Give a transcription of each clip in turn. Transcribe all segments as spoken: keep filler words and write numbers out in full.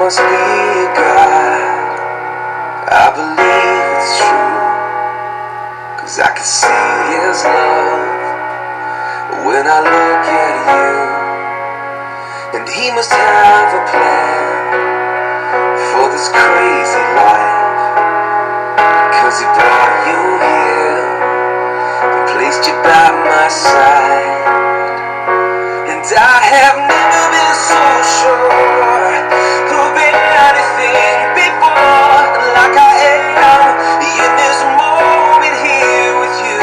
must be a God. I believe it's true, 'cause I can see His love when I look at you. And He must have a plan for this crazy life, 'cause He brought you here and placed you by my side. And I have never been so sure of anything before, like I am in this moment here with you.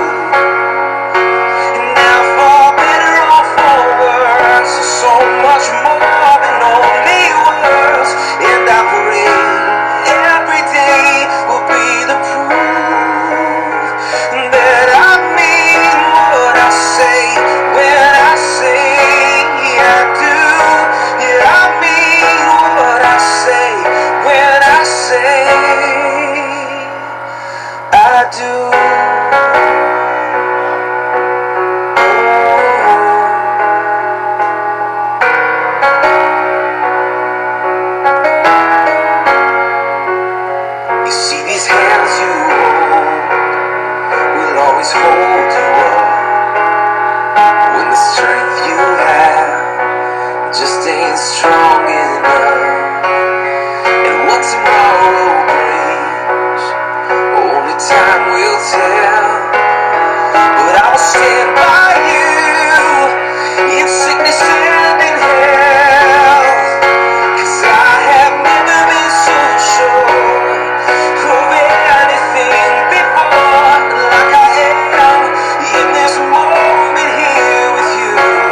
And now for better or for worse, so much more than only words. And I pray every day will be the proof that I mean what I say when I say I do. Yeah, I mean what I say when I say I do. You see, these hands you hold will always hold you up when the strength you have just ain't strong enough. And what tomorrow brings, only time will tell. But I will stand by you in sickness and in health, 'cause I have never been so sure of anything before, like I am in this moment here with you.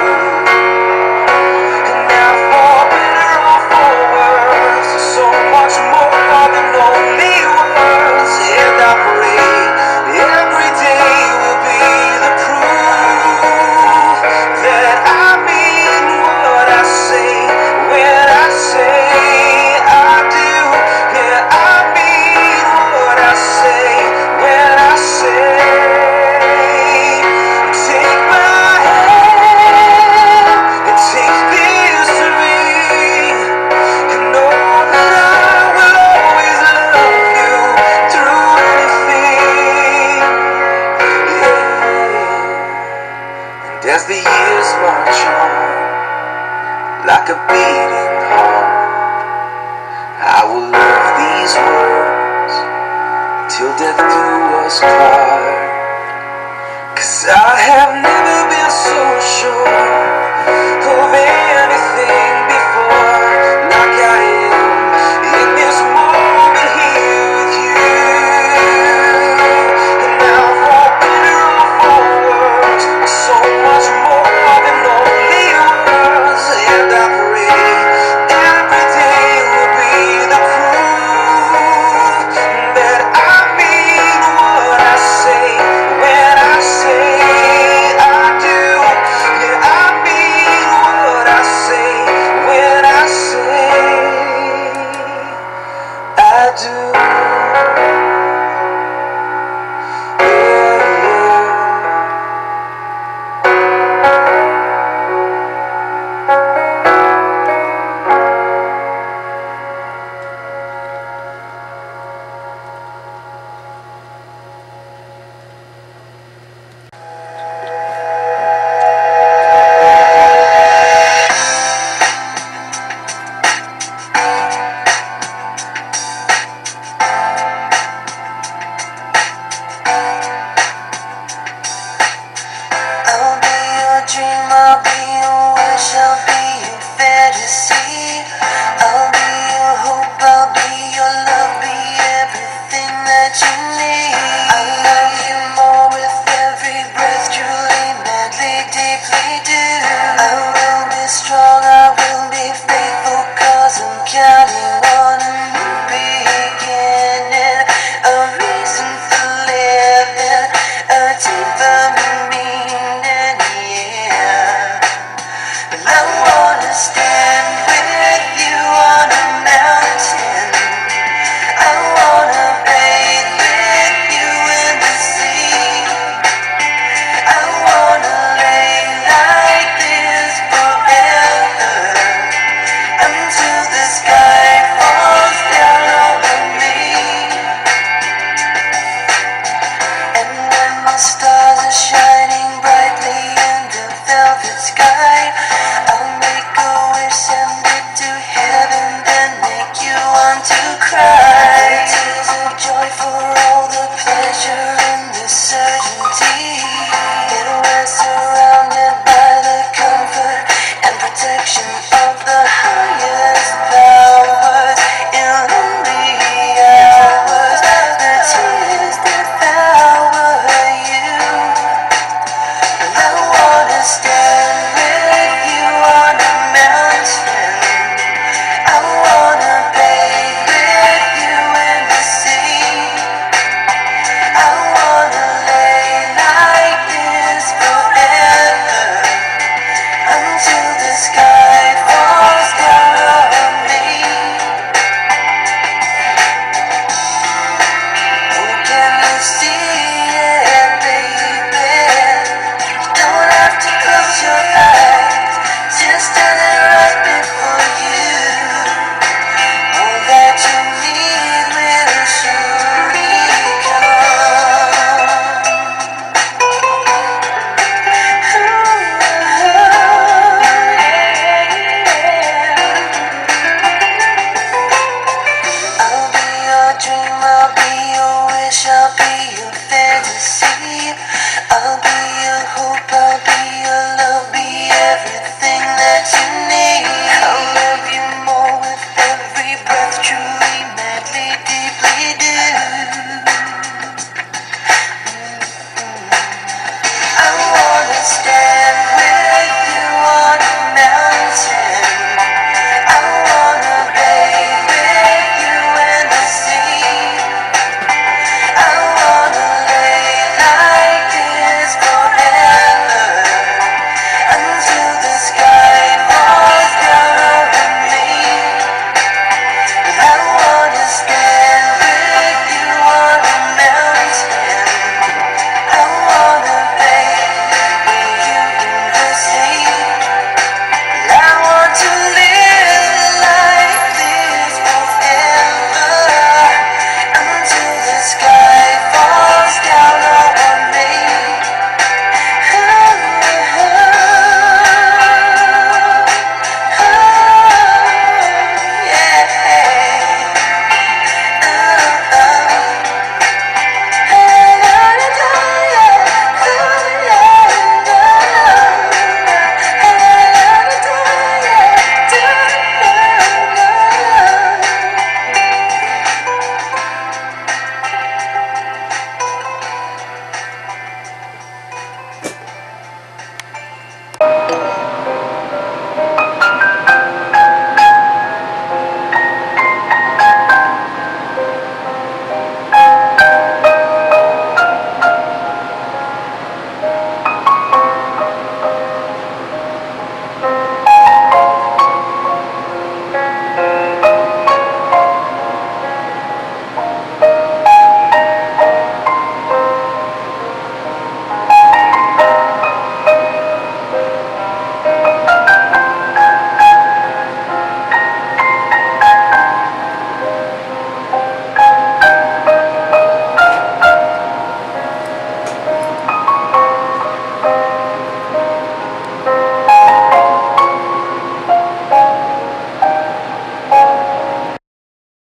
And now for better or for worse, so much more than only words. And I pray every day will be the proof that I mean what I say when I say I do. Yeah, I mean what I say when I say. Take my hand and take this ring, and know that I will always love you through anything. Yeah. And as the years march on, like a beating heart, I will love these words till death do us part. 'Cause I have never been so sure of